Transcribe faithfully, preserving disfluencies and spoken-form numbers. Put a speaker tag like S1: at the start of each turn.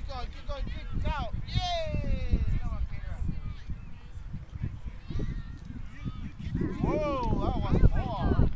S1: going, keep going, kick out. Yay! Whoa, that was far.